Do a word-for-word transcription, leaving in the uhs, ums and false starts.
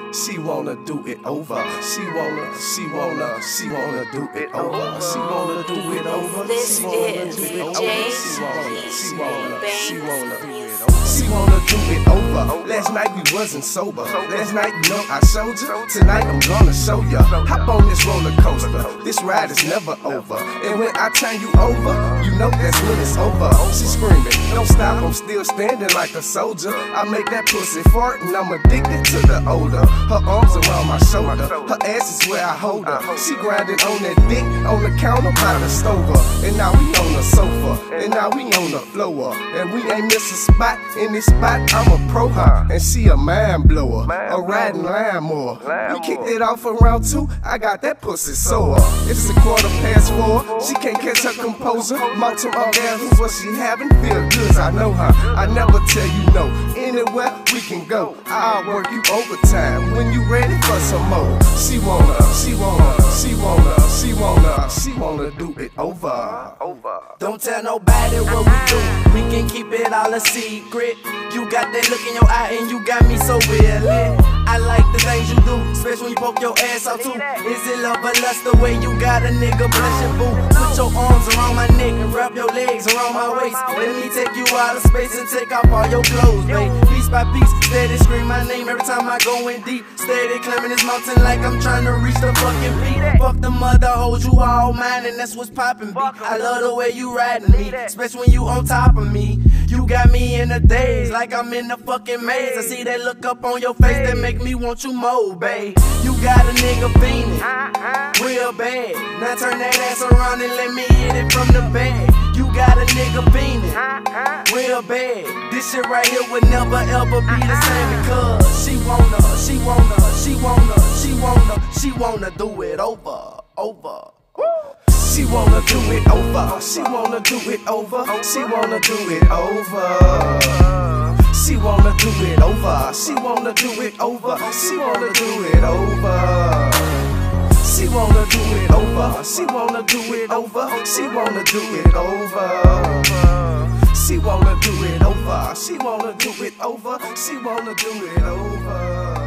She wanna do it over. She wanna, she wanna, she wanna do it over. She wanna do it over. This She wanna is do it the over. J She wanna, she wanna, she Banks wanna do it Music. over. She wanna do it over. Last night we wasn't sober. Last night you know I showed you. Tonight I'm gonna show ya. Hop on this roller coaster. This ride is never over. And when I turn you over, you know that's when it's over. She screaming, don't stop, I'm still standing like a soldier. I make that pussy fart and I'm addicted to the odor. Her arms around my shoulder, her ass is where I hold her. She grinding on that dick on the counter by the stove. And now we on the sofa, and now we on the floor. And we ain't miss a spot, in this spot I'm a pro her. And she a mind blower, a riding lawnmower. We kicked it off around two, I got that pussy sore. It's a quarter past four, she can't catch her composure. Mountain orgasms, what she having, feel good, I know her. I never tell you no, anywhere we can go. I'll work you overtime when you ready for some more. She wanna, she wanna, she wanna, she wanna, she wanna do it over. Don't tell nobody what we do, we can keep it all a secret. You got that look in your eye and you got me so weird lit. I like the things you do, especially when you poke your ass out too. Is it love or lust the way you got a nigga blushing, boo? Put your arms around my neck and wrap your legs around my waist. Let me take you out of space and take off all your clothes, babe. Piece by piece, steady scream my name every time I go in deep. Steady climbing this mountain like I'm trying to reach the fucking peak. Fuck the mother hoes, you all mine and that's what's poppin', B. I love the way you riding me, especially when you on top of me. You got me in a daze like I'm in a fucking maze. I see that look up on your face that make me want you more, babe. You got a nigga fiendin', real bad. Now turn that ass around and let me hit it from the back. You got a nigga fiendin', real bad. This shit right here would never ever be the same because she wanna, she wanna, she wanna, she wanna, she wanna do it over, over. She wanna do it over. She wanna do it over. She wanna do it over. She wanna do it over. She wanna do it over. She wanna do it over. She wanna do it over. She wanna do it over. She wanna do it over. She wanna do it over. She wanna do it over. She wanna do it over.